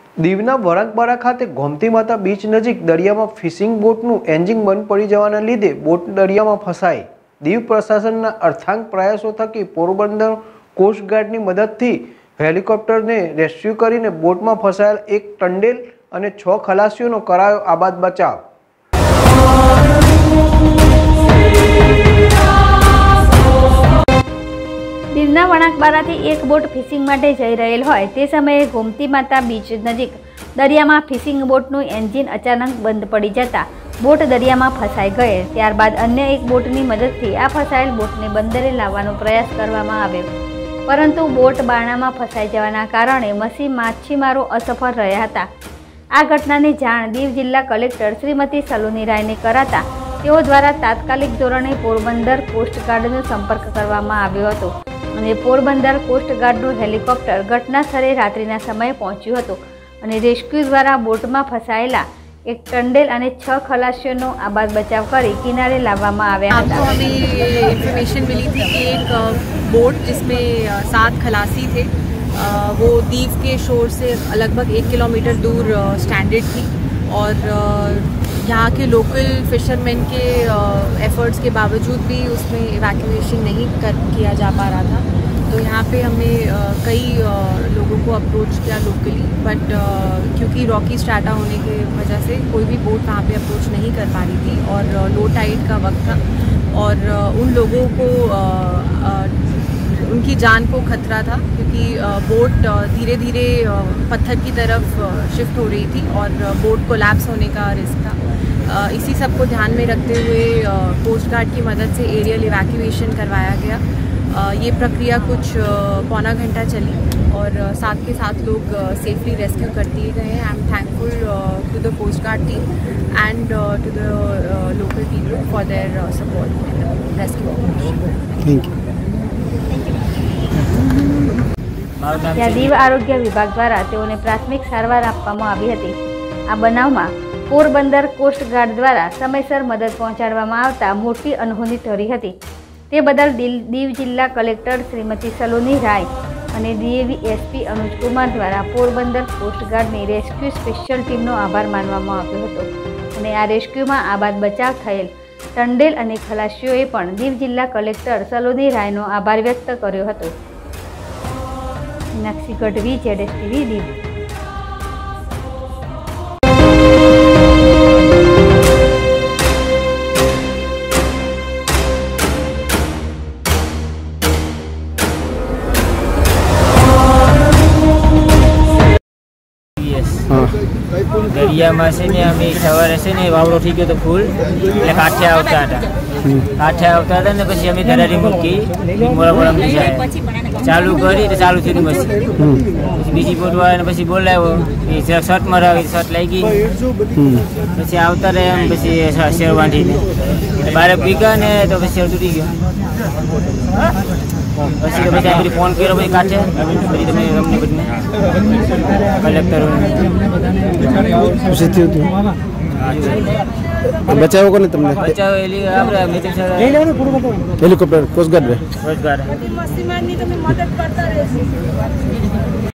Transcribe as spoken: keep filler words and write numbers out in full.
દીવના વળાંકબારા ખાતે ગોમતી માતા બીચ નજીક દરિયામાં ફિશિંગ બોટનું એન્જિન બંધ પડી જવાના લીધે બોટ દરિયામાં ફસાઈ। દીવ પ્રશાસનના અર્થાંગ પ્રયાસો થકી પોરબંદર કોસ્ટગાર્ડની મદદથી હેલિકોપ્ટરને રેસ્ક્યુ કરીને બોટમાં ફસાયેલ એક ટંડેલ અને છ ખલાસીઓનો કરાયો આબાદ બચાવ। દીવના વણાકબારાથી એક બોટ ફિશિંગ માટે જઈ રહેલ હોય તે સમયે ગોમતી માતા બીચ નજીક દરિયામાં ફિશિંગ બોટનું એન્જિન અચાનક બંધ પડી જતા બોટ દરિયામાં ફસાઈ ગઈ। ત્યારબાદ અન્ય એક બોટની મદદથી આ ફસાયેલ બોટને બંદરે લાવવાનો પ્રયાસ કરવામાં આવ્યો, પરંતુ બોટ બારણામાં ફસાઈ જવાના કારણે મસી માછીમારો અસફળ રહ્યા હતા। આ ઘટનાની જાણ દીવ જિલ્લા કલેક્ટર શ્રીમતી સલોની રાયને કરાતા તેઓ દ્વારા તાત્કાલિક ધોરણે પોરબંદર કોસ્ટગાર્ડનો સંપર્ક કરવામાં આવ્યો હતો અને પોરબંદર કોસ્ટગાર્ડનું હેલિકોપ્ટર ઘટના સ્થળે રાત્રિના સમયે પહોંચ્યું હતું અને રેસ્ક્યુ દ્વારા બોટમાં ફસાયેલા एक टंडेल અને छह खलासियों आबाद बचाव करी किनारे लावવામાં આવ્યા હતા। आपको हमें इन्फॉर्मेशन मिली थी कि एक बोट जिसमें सात खलासी थे वो दीव के शोर से लगभग एक किलोमीटर दूर स्टैंडर्ड थी और यहाँ के लोकल फिशरमैन के एफर्ट्स के बावजूद भी उसमें इवैक्यूएशन नहीं कर किया जा पा रहा था। तो यहाँ पे हमने कई लोगों को अप्रोच किया लोकली, बट क्योंकि रॉकी स्ट्रैटा होने की वजह से कोई भी बोट वहाँ पे अप्रोच नहीं कर पा रही थी और लो टाइड का वक्त था और उन लोगों को उनकी जान को खतरा था क्योंकि बोट धीरे धीरे पत्थर की तरफ शिफ्ट हो रही थी और बोट कोलैप्स होने का रिस्क था। इसी सब को ध्यान में रखते हुए कोस्ट गार्ड की मदद से एरियल इवैक्यूएशन करवाया गया। ये प्रक्रिया कुछ पौना घंटा चली और साथ के साथ लोग सेफली रेस्क्यू कर दिए गए हैं। I am thankful to the coast guard team and to the local people for their support in rescue operation. Thank you. ત્યાં દીવ આરોગ્ય વિભાગ દ્વારા તેઓને પ્રાથમિક સારવાર આપવામાં આવી હતી। આ બનાવમાં પોરબંદર કોસ્ટગાર્ડ દ્વારા સમયસર મદદ પહોંચાડવામાં આવતા મોટી અનહોની ટળી હતી। તે બદલ દીવ જિલ્લા કલેક્ટર શ્રીમતી સલોની રાય અને ડીએવી એસપી અનુજ કુમાર દ્વારા પોરબંદર કોસ્ટગાર્ડની રેસ્ક્યુ સ્પેશિયલ ટીમનો આભાર માનવામાં આવ્યો હતો અને આ રેસ્ક્યુમાં આબાદ બચાવ થયેલ ટંડેલ અને ખલાસીઓએ પણ દીવ જિલ્લા કલેક્ટર સલોની રાયનો આભાર વ્યક્ત કર્યો હતો। મીનાક્ષી ગઢવી, જેડેશ ટીવી, દીવ। दरिया में से ने अमे सवारे से ने वावड़ो थी गयो तो फूल એટલે કાઠે આવતા હતા કાઠે આવતા હતા ને પછી અમે દરારી મૂકી મોરા મોરા માં જાય ચાલુ કરી તો ચાલુ થયું મસી પછી બીજી બોટ વાળાને પછી બોલાવ્યો એ શર્ટ મરાવી શર્ટ લઈ ગઈ પછી આવતા રહે એમ પછી શેર બાંધીને બારે પીગા ને તો પછી શેર તૂટી ગયો પછી તો પછી આપણે ફોન કર્યો પછી કાઠે પછી તમે અમને બધને કલેક્ટર પૂછી થયું બચાવો કોને તમને બચાવ એલી આપણે મિત્ર હેલિકોપ્ટર કોસ્ટગાર્ડ કોસ્ટગાર્ડ મસ્તી મારની તમે મદદ કરતા રહેશો।